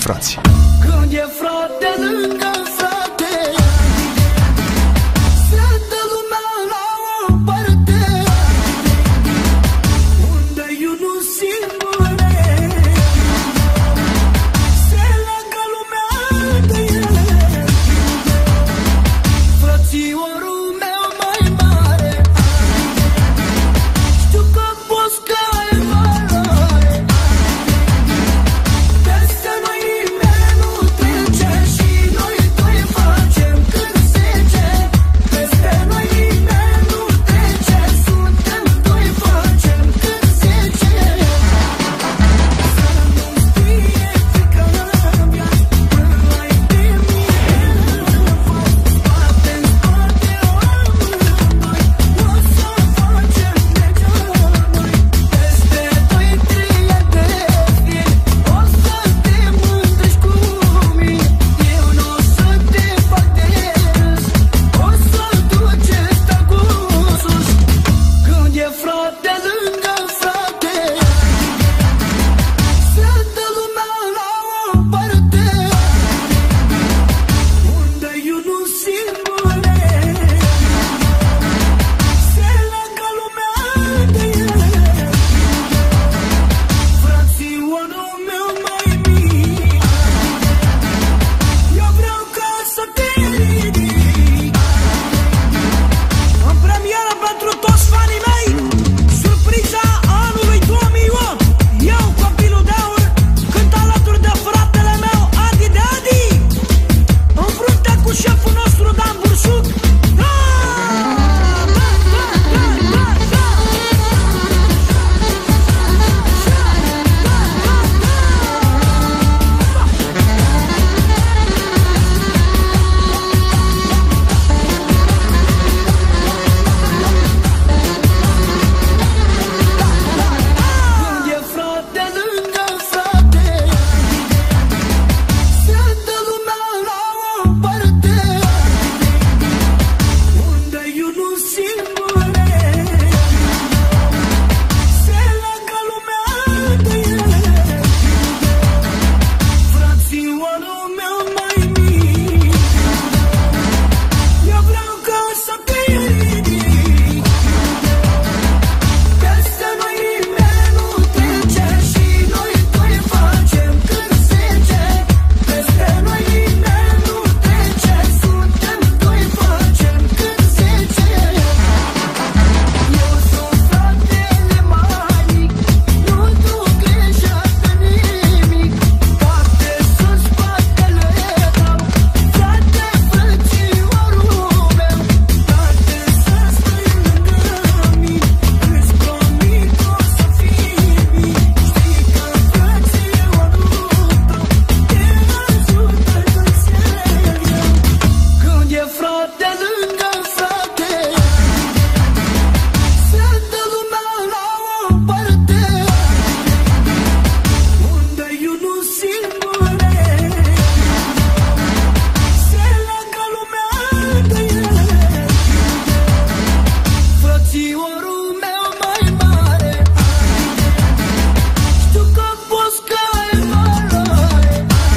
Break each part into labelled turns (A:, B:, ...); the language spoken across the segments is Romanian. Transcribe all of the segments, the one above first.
A: frați.
B: Când e frate lângă frate, se dă lumea la o parte, unde eu nu singure, se leagă lumea de ele. Frățiorul meu mai mare, știu că poți că ai valoare, peste noi nimeni nu trece și noi doi facem când zece. Peste noi nimeni nu trece, suntem doi facem când zece. Să nu fie frică mea, până ai de mine, fac spate-n spate amândoi, o să facem legea noi. Peste doi trie de fie, o să te mândrești cu mine, eu n-o să te fac de râs, o să duce stagul sus. Când e frate lângă frate, se dă lumea la o parte, unde eu nu singure, se leagă lumea de ele. Frățiorul meu mai mic, eu vreau ca să te ridic. În premieră pentru toți fanii mei, surpriza anului 2008. Eu, copilul de aur, cânt alături de fratele meu Adi de Adi, în frunte cu șeful nostru Dan Bursuc. Da! Da, da, da, da, da! Când e frate lângă frate, se dă lumea la o parte, unde eu nu singure, se leagă lumea de ele. Frățiorul meu mai mic, eu vreau ca să te ridic. Peste noi nimeni nu trece și noi doi facem când zece. Peste noi nimeni nu trece, suntem doi facem când zece. Eu sunt fratele mai mic, nu duc grijă de nimic, toate sunt spatele tău, frate, frățiorul meu, toate să stai lângă mine, îți promit o să fii bine. Știi că frățiorul tău te ajută când se greu. Când e frate lângă frate, se dă lumea la o parte, unde eu nu singure, se leagă lumea de ele. Frățiorul meu mai mare, știu că poți că ai valoare.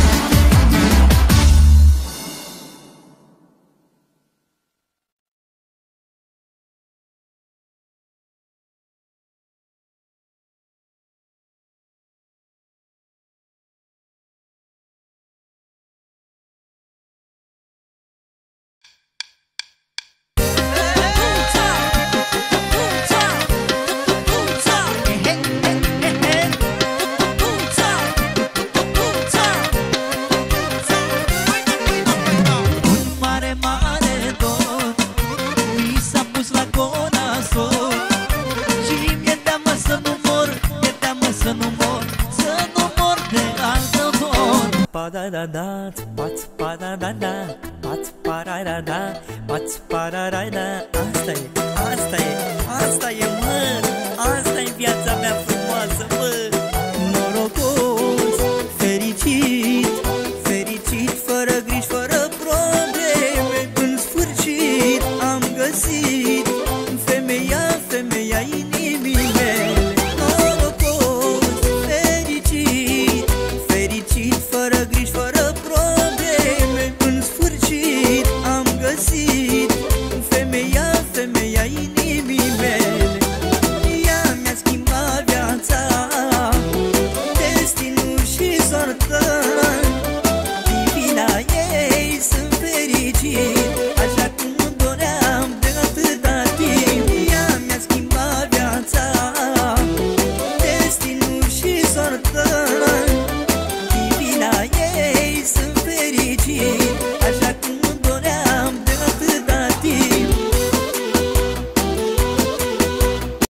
C: Un mare, mare dor mi s-a pus la corazon și mi-e teamă să nu mor, mi-e teamă să nu mor, să nu mor de altă dor. Pa-da-da-da, paț, pa-da-da-da, paț, pa-ra-ra-da, paț, pa-ra-ra-da. Asta-i, asta-i, asta-i, mă, asta-i viața mea frumoasă, mă. Norocos, fericit,